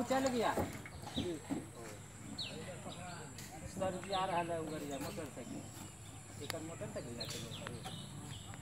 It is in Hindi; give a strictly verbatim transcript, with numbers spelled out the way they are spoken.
चल गया सर जी आ रहा है उगरिया मोटरसाइकिल एक मोटरसाइकिल